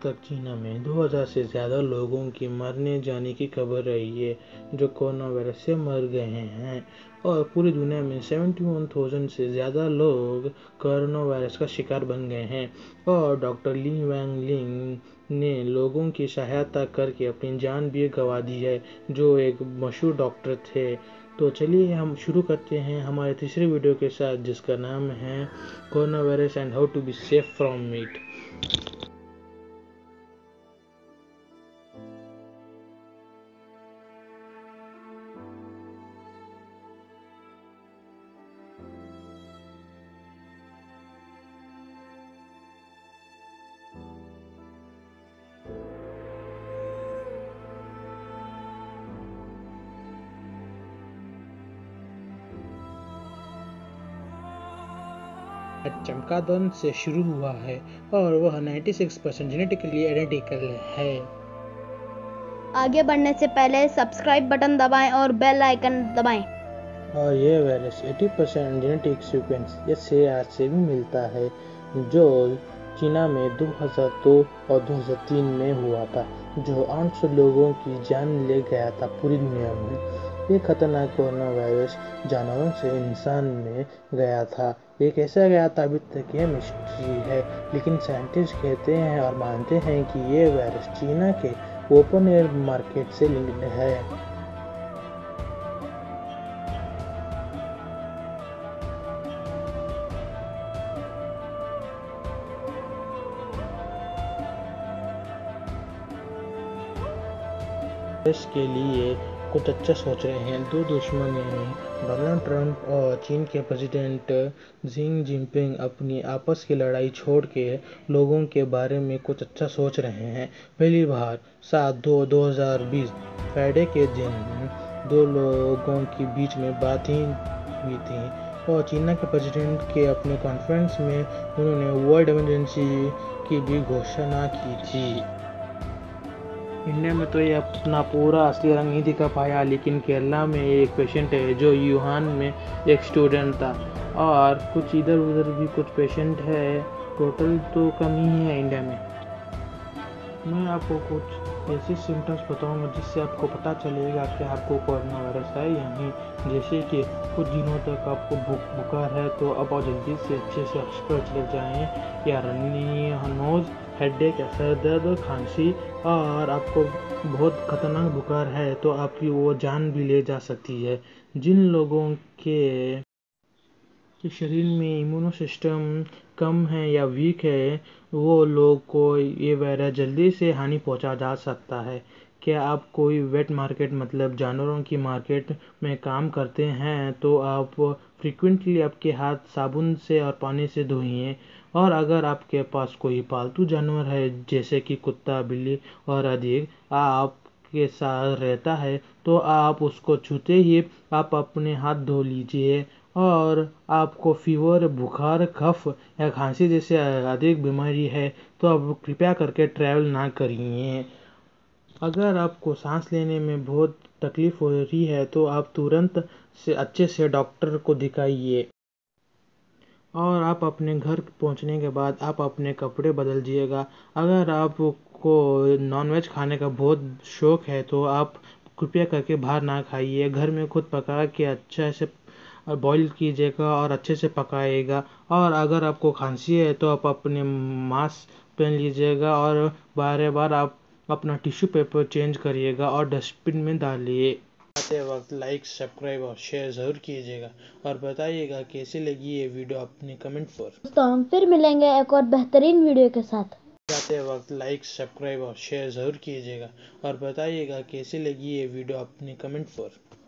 तक चीन में 2000 से ज़्यादा लोगों की मरने जाने की खबर रही है जो कोरोना वायरस से मर गए हैं और पूरी दुनिया में 71,000 से ज़्यादा लोग कोरोना वायरस का शिकार बन गए हैं और डॉक्टर ली वैंगलिंग ने लोगों की सहायता करके अपनी जान भी गंवा दी है, जो एक मशहूर डॉक्टर थे। तो चलिए हम शुरू करते हैं हमारे तीसरे वीडियो के साथ, जिसका नाम है corona virus and how to be safe from it. चमगादड़ से शुरू हुआ है और वह 96% जेनेटिकली आइडेंटिकल है। आगे बढ़ने से पहले सब्सक्राइब बटन दबाएं और बेल आइकन दबाएं। और यह वायरस 80% जेनेटिक सीक्वेंस SAR से भी मिलता है, जो चीना में 2002 और 2003 में हुआ था, जो 800 लोगों की जान ले गया था पूरी दुनिया में। ये खतरनाक कोरोना वायरस जानवरों से इंसान में गया था। ये कैसे गया था अभी तक ये मिस्ट्री है, लेकिन साइंटिस्ट कहते हैं और मानते हैं कि ये वायरस चीना के ओपन एयर मार्केट से लिंक्ड है। देश के लिए कुछ अच्छा सोच रहे हैं। दो दुश्मन यानी डोनाल्ड ट्रंप और चीन के प्रेसिडेंट शी जिनपिंग अपनी आपस की लड़ाई छोड़ के लोगों के बारे में कुछ अच्छा सोच रहे हैं। पहली बार 7/2/2020 फ्राइडे के दिन दो लोगों के बीच में बात हुई थी और चीन के प्रेसिडेंट के अपने कॉन्फ्रेंस में उन्होंने वर्ल्ड इमरजेंसी की भी घोषणा की थी। इंडिया में तो ये अपना पूरा असली रंग नहीं दिखा पाया, लेकिन केरला में एक पेशेंट है जो यूहान में एक स्टूडेंट था और कुछ इधर उधर भी कुछ पेशेंट है। टोटल तो कम ही है इंडिया में। मैं आपको कुछ ऐसे सिम्टम्स बताऊंगा जिससे आपको पता चलेगा कि आपको कोरोना वायरस है या नहीं। जैसे कि कुछ दिनों तक आपको बुखार है तो अब जल्दी से अच्छे से हॉस्पिटल चले जाएं, या रनिंग, नोज, हेडेक या सर दर्द, खांसी, और आपको बहुत खतरनाक बुखार है तो आपकी वो जान भी ले जा सकती है। जिन लोगों के शरीर में इम्यूनो सिस्टम कम है या वीक है, वो लोग को ये वायरस जल्दी से हानि पहुंचा जा सकता है। क्या आप कोई वेट मार्केट मतलब जानवरों की मार्केट में काम करते हैं तो आप फ्रीक्वेंटली आपके हाथ साबुन से और पानी से धोइए। और अगर आपके पास कोई पालतू जानवर है जैसे कि कुत्ता, बिल्ली और अधिक आपके साथ रहता है तो आप उसको छूते ही आप अपने हाथ धो लीजिए। और आपको फीवर, बुखार, कफ या खांसी जैसे अधिक बीमारी है तो आप कृपया करके ट्रैवल ना करिए। अगर आपको सांस लेने में बहुत तकलीफ हो रही है तो आप तुरंत से अच्छे से डॉक्टर को दिखाइए। और आप अपने घर पहुंचने के बाद आप अपने कपड़े बदल दीजिएगा। अगर आपको नॉनवेज खाने का बहुत शौक है तो आप कृपया करके बाहर ना खाइए, घर में खुद पका के अच्छा से बॉईल कीजिएगा और अच्छे से पकाइएगा। और अगर आपको खांसी है तो आप अपने मास्क पहन लीजिएगा और बार बार आप अपना टिश्यू पेपर चेंज करिएगा और डस्टबिन में डालिए। आते वक्त लाइक, सब्सक्राइब और शेयर ज़रूर कीजिएगा और बताइएगा कैसी लगी ये वीडियो अपने कमेंट पर। दोस्तों हम फिर मिलेंगे एक और बेहतरीन वीडियो के साथ। जाते वक्त लाइक, सब्सक्राइब और शेयर ज़रूर कीजिएगा और बताइएगा कैसी लगी ये वीडियो अपने कमेंट पर।